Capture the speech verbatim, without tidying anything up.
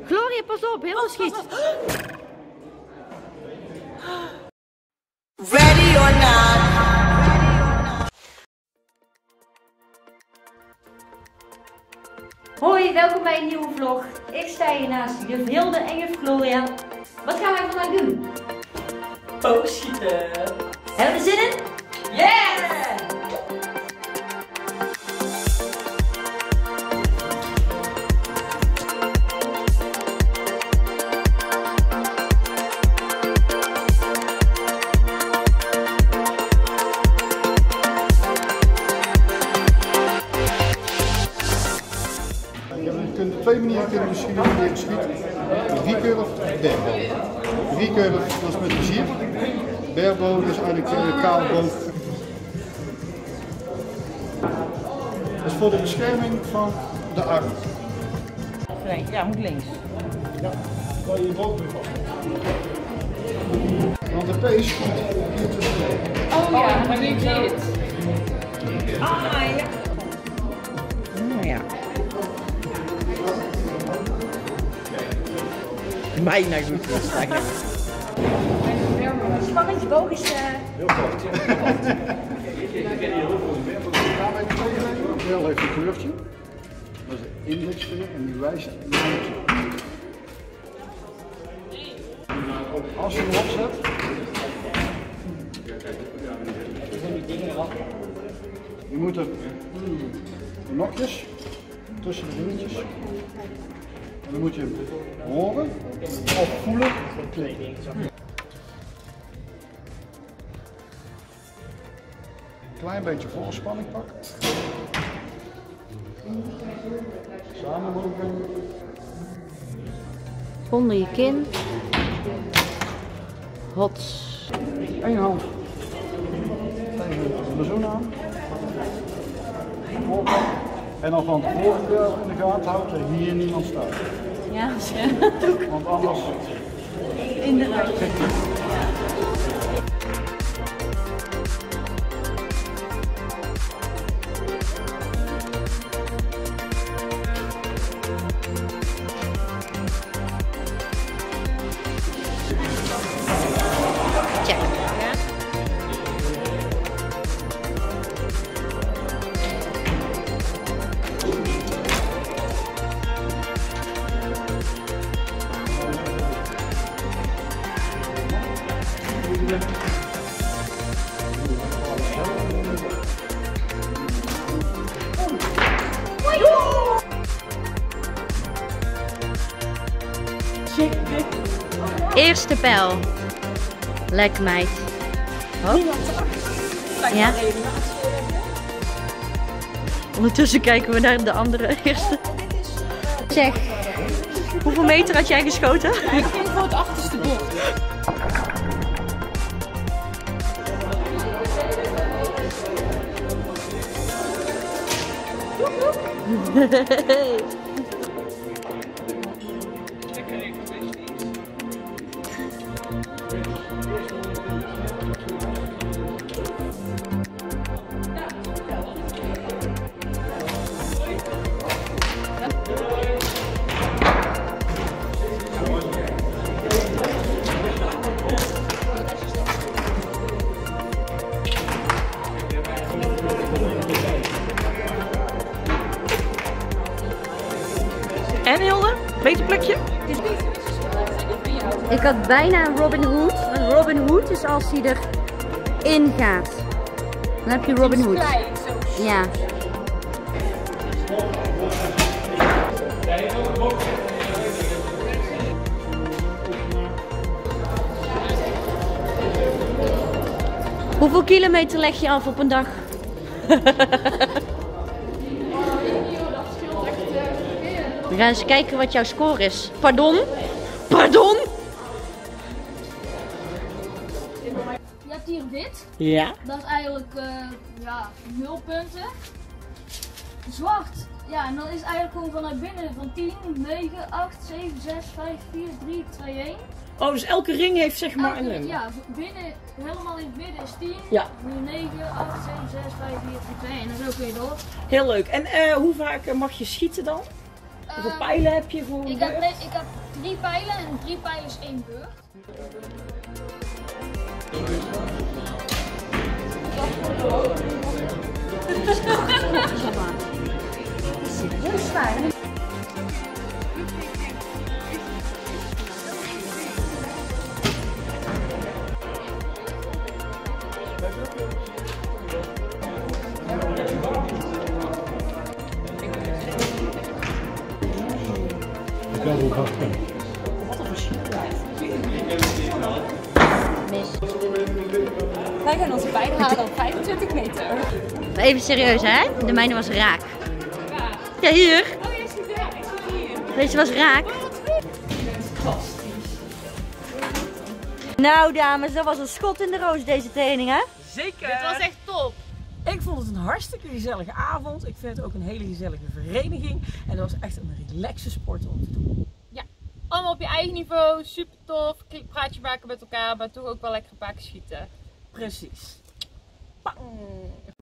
Gloria, pas op, heel schiet. Ready or not. Hoi, welkom bij een nieuwe vlog. Ik sta hier naast juf Hilde en juf Gloria. Wat gaan wij vandaag doen? Boogschieten. Hebben we er zin in? Yeah! Op twee manieren kunnen we schieten, leren schieten. Recurve, bergboog. Recurve, dat is met plezier. Bergboog is eigenlijk een kaalboog. Dat is voor de bescherming van de arm. Ja, moet links. Ja, waar je je boog mee vast. Want de pees komt hier tussen. Oh ja, maar niet dit. Ah ja. Oh ja. Bijna goed. Spanningsboog is... Uh... Heel kort. Wel heeft een kleurtje. Dat is een indexvinger en die wijst naar het. Als je hem opzet. Je moet er de nokjes tussen de vingertjes. En dan moet je hem horen of voelen. Een klein beetje voorspanning pakken. Samen mogen. Onder je kin. Hot. Eén hand tegen de zoon aan. En dan van tevoren in de gaten houdt dat hier niemand staat. Ja, ja. Want anders... Inderdaad. Check. Eerste pijl. Lekker meid. Oh. Ja. Ondertussen kijken we naar de andere eerste. Zeg, hoeveel meter had jij geschoten? Ik ging voor het achterste bord. En Hilde, beter plukje? Ik had bijna een Robin Hood. Want Robin Hood is als hij erin gaat. Dan heb je Robin Hood. Ja. Hoeveel kilometer leg je af op een dag? We gaan eens kijken wat jouw score is. Pardon? Pardon? Je hebt hier wit. Ja. Dat is eigenlijk uh, ja, nul punten. Zwart. Ja, en dan is het eigenlijk gewoon vanuit binnen van tien, negen, acht, zeven, zes, vijf, vier, drie, twee, één. Oh, dus elke ring heeft zeg maar een Elke, nummer. ja, binnen, helemaal in het midden is tien, Ja. nu negen, acht, zeven, zes, vijf, vier, drie, twee, één. En zo kun je door. Heel leuk. En uh, hoe vaak uh, mag je schieten dan? Uh, Hoeveel Ehm, pijlen heb je voor een Ik heb, beurt? nee, ik heb drie pijlen en drie pijlen is één beurt. Heel zwaar. Wat een verschillendheid. Mis. Wij gaan onze beide halen op vijfentwintig meter. Maar even serieus hè, de mijne was raak. Ja, hier. Oh, jij ziet daar. Ik zie hier. Deze was raak. Nou dames, dat was een schot in de roos deze training hè. Zeker. Het was echt top. Ik vond het een hartstikke gezellige avond. Ik vind het ook een hele gezellige vereniging. En dat was echt een relaxe sport om te doen. Allemaal op je eigen niveau, super tof. Praatje maken met elkaar, maar toch ook wel lekker een paar keer schieten. Precies. Bang.